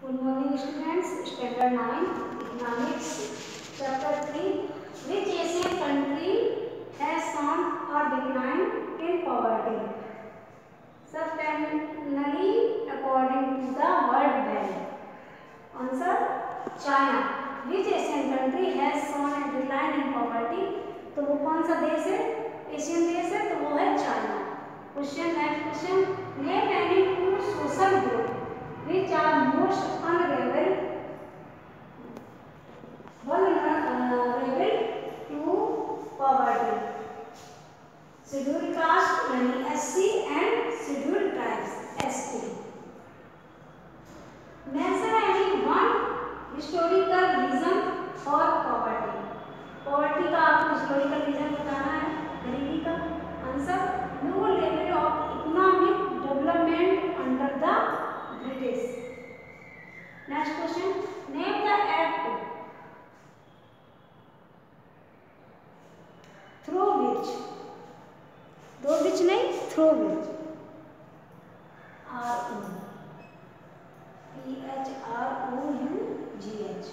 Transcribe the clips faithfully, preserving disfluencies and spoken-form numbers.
Good morning students. Standard nine Economics Chapter three. Which Asian country has shown a decline in poverty? Substantially according to the World Bank. Answer: China. Which Asian country has shown a decline in poverty? तो वो कौन सा देश है? Asian देश है, तो वो है China. Question next question. Name any two social group which are most vulnerable vulnerable to poverty. Scheduled caste यानी S C and scheduled tribes S T. Mention any one historical reason for poverty. Poverty का आपको historical reason बताना है, गरीबी का. Answer: low level of economic development under the British. Next question. Name the act through which, through which नहीं, through which R O P H R O U G H.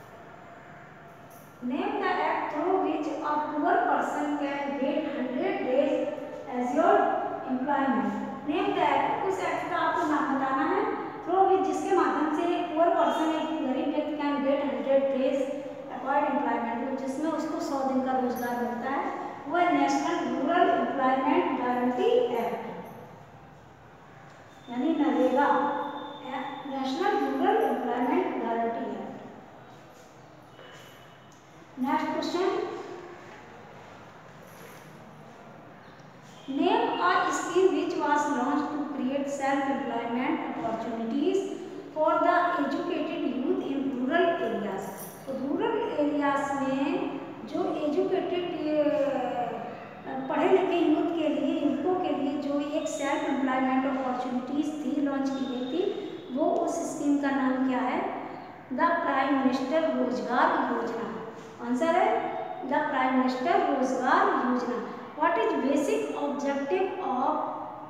Name the act through which a poor person can get hundred days as your employment. Name the act. उस act का आपको नाम बताना है through which जिसके माध्यम से एक पुअर पर्सन, एक गरीब व्यक्ति can get hundred days acquired employment, जिसमें उसको सौ दिन का रोजगार मिलता है. वो है national rural employment guarantee act यानी NREGA, national rural employment guarantee act. Next question. Name a scheme which was launched to create self-employment opportunities for the educated youth in rural areas. तो rural areas में जो educated पढ़े लिखे youth के लिए, युवकों के लिए जो एक सेल्फ एम्प्लॉयमेंट अपॉर्चुनिटीज थी, लॉन्च की गई थी, वो उस स्कीम का नाम क्या है? द प्राइम मिनिस्टर रोजगार योजना. आंसर है द प्राइम मिनिस्टर रोजगार योजना. What is basic objective of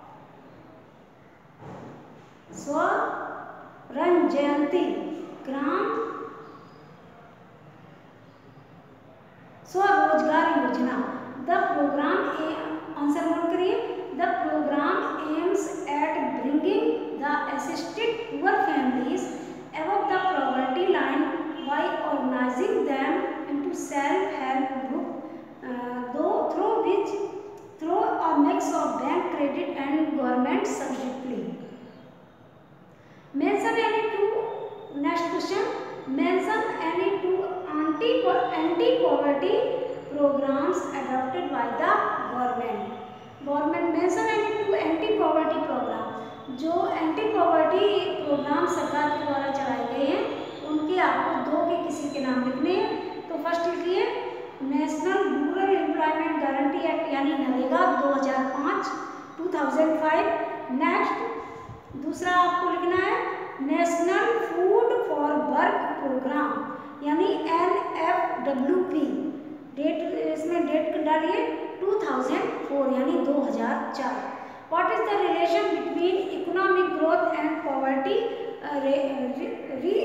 स्वर्ण जयंती Gram Swarozgar Yojana? The programme, answer note करिए. The programme aims at bringing the assisted poor families above the poverty line by organizing them into self-help group, uh, though through which through a mix of bank credit and government subsidy. Mention any two. Next question. Mention any two anti anti poverty programs adopted by the government. Government mention any two anti poverty program. जो anti poverty programme सरकार के द्वारा चलाए गए हैं, उनके आपको दो के किसी के नाम लिखने हैं. तो फर्स्ट लिखिए national rural employment guarantee act यानी नरेगा दो हज़ार पाँच दो हज़ार पाँच. नेक्स्ट दूसरा आपको लिखना है national food for work programme यानी N F W P. Date इसमें डेट डालिए दो हज़ार चार यानी दो हज़ार चार. What is the relation between economic growth and poverty uh, re, re, re,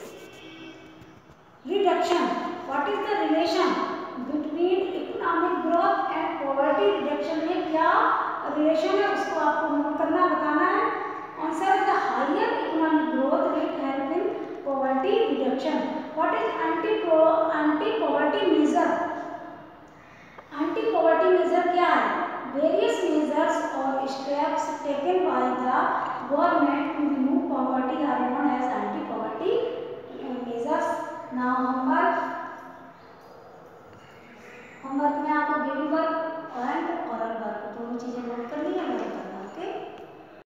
reduction? What is the relation between economic growth and poverty reduction? में क्या relation है उसको आपको नोट करना, बताना है. Answer: the higher economic growth rate help in poverty reduction. What is anti anti poverty measure? Anti poverty measure क्या है? Various measures or steps taken by the government to remove poverty are known as anti-poverty measures. Now homework. Homework में आपको given work and oral work दोनों चीजें note करनी है.